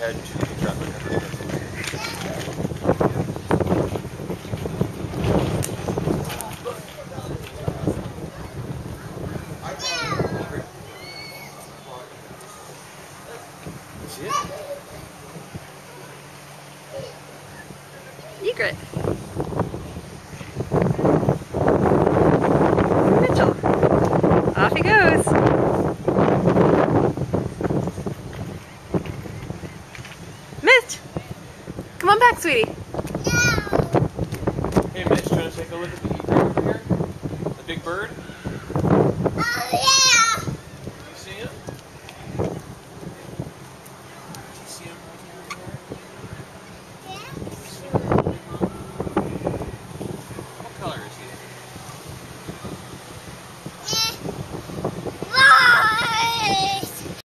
add 2 chocolate covered See it? Egret. Mitchell. Off he goes. Mitch! Come on back, sweetie. Hey Mitch, trying to take a look at the egret over here? The big bird?